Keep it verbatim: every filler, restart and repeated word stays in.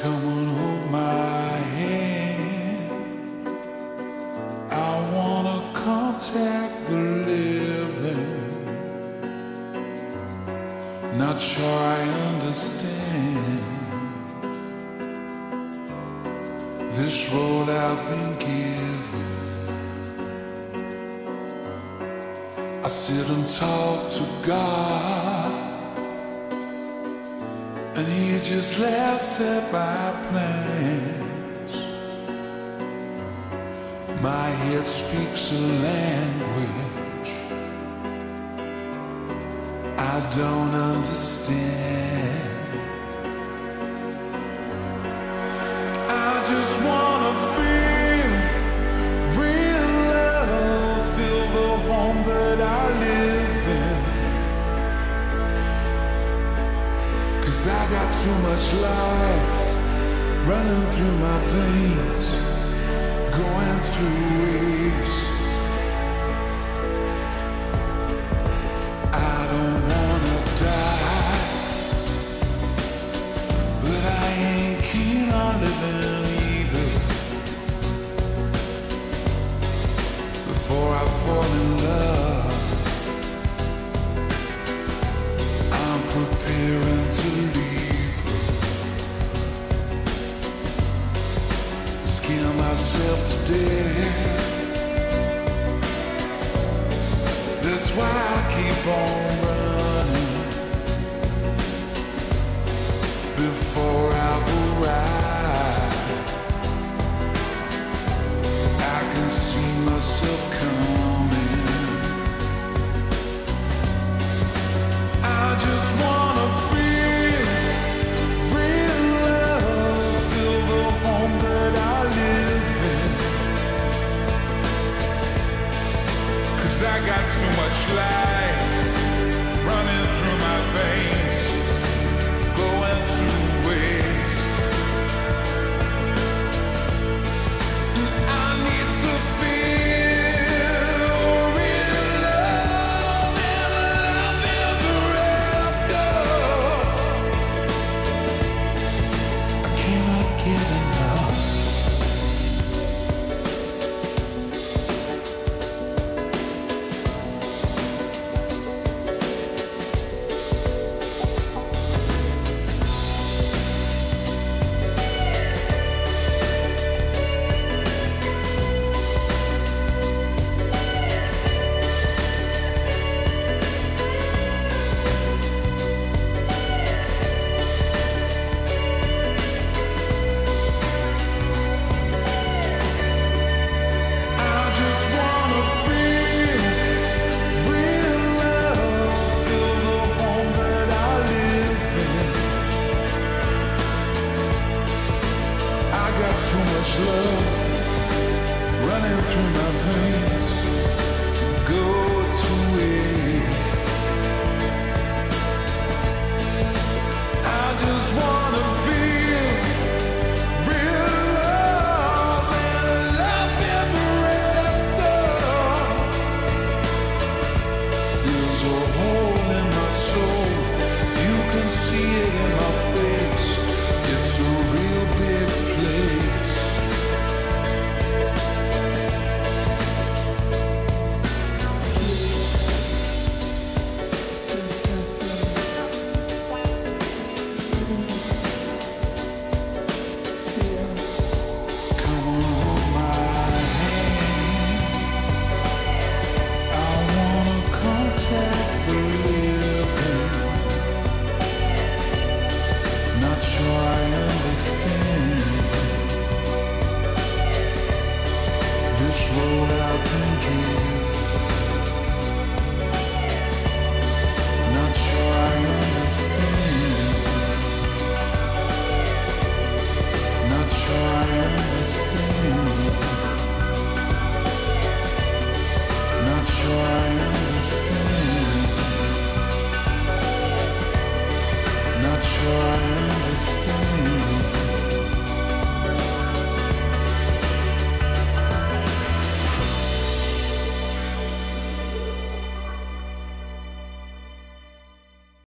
Come on, hold my hand. I wanna contact the living. Not sure I understand this road I've been given. I sit and talk to God, and He just laughs at my plans. My head speaks a language I don't understand. I just wanna feel real love, feel the home that I live in. 'Cause I got too much life running through my veins, going to waste. I don't wanna die, but I ain't keen on living either. Before I fall in love, I'm preparing to leave her. Scare myself to death. That's why I keep on running before I've arrived. I can see myself coming. I just wanna feel real love, feel the home that I live in. 'Cause I got too much life running through my veins, going to waste. And I need to feel real love and love ever after. I cannot get enough. I just wanna feel real love, feel the home that I live in. I got too much love running through my veins to go to waste. I just wanna feel real love and love ever after. There's a hole in my soul, you can see it in my face. It's a real big place. Come on, hold my hand. I wanna contact the living. Not sure I understand this road I've been given.